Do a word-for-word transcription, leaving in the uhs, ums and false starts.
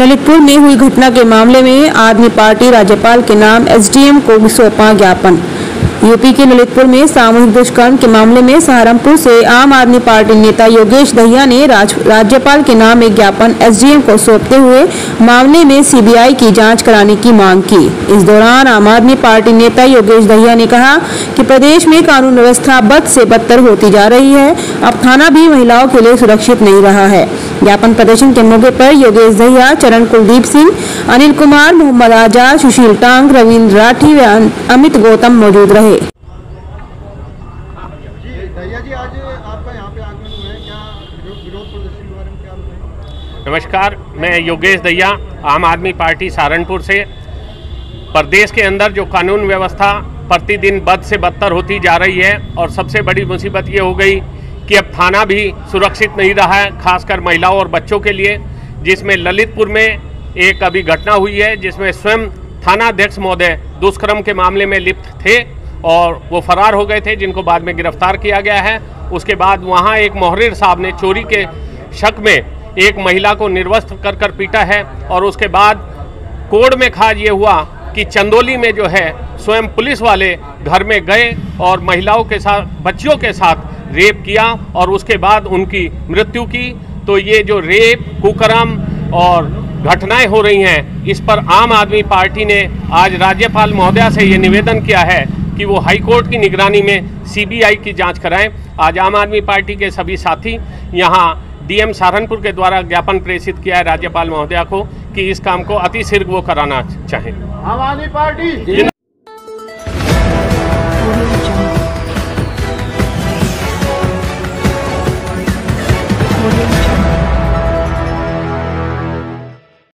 ललितपुर में हुई घटना के मामले में आदमी पार्टी राज्यपाल के नाम एसडीएम को सौंपा ज्ञापन। यूपी के ललितपुर में सामूहिक दुष्कर्म के मामले में सहारनपुर से आम आदमी पार्टी नेता योगेश दहिया ने राज, राज्यपाल के नाम एक ज्ञापन एसडीएम को सौंपते हुए मामले में सीबीआई की जांच कराने की मांग की। इस दौरान आम आदमी पार्टी नेता योगेश दहिया ने कहा कि प्रदेश में कानून व्यवस्था बद से बदतर होती जा रही है। अब थाना भी महिलाओं के लिए सुरक्षित नहीं रहा है। ज्ञापन प्रदर्शन के मौके पर योगेश दहिया, चरण कुलदीप सिंह, अनिल कुमार, मोहम्मद आजाद, सुशील टांग, रविंद्र राठी व अमित गौतम मौजूद रहे। दहिया जी, आज आपका यहाँ पे आगमन हुआ है, क्या विरोध प्रदर्शन के बारे में क्या बताएं? नमस्कार, मैं योगेश दहिया, आम आदमी पार्टी सहारनपुर से। प्रदेश के अंदर जो कानून व्यवस्था प्रतिदिन बद से बदतर होती जा रही है और सबसे बड़ी मुसीबत ये हो गई कि अब थाना भी सुरक्षित नहीं रहा है, खासकर महिलाओं और बच्चों के लिए। जिसमें ललितपुर में एक अभी घटना हुई है जिसमें स्वयं थानाध्यक्ष महोदय दुष्कर्म के मामले में लिप्त थे और वो फरार हो गए थे, जिनको बाद में गिरफ्तार किया गया है। उसके बाद वहाँ एक मोहर्रिर साहब ने चोरी के शक में एक महिला को निर्वस्त्र कर कर पीटा है और उसके बाद कोर्ट में खाज ये हुआ कि चंदौली में जो है स्वयं पुलिस वाले घर में गए और महिलाओं के साथ, बच्चियों के साथ रेप किया और उसके बाद उनकी मृत्यु की। तो ये जो रेप, कुकर्म और घटनाएं हो रही हैं, इस पर आम आदमी पार्टी ने आज राज्यपाल महोदया से ये निवेदन किया है कि वो हाई कोर्ट की निगरानी में सीबीआई की जांच कराएं। आज आम आदमी पार्टी के सभी साथी यहाँ डीएम सहारनपुर के द्वारा ज्ञापन प्रेषित किया है राज्यपाल महोदया को कि इस काम को अतिशीघ्र वो कराना चाहें। आम आदमी पार्टी Audio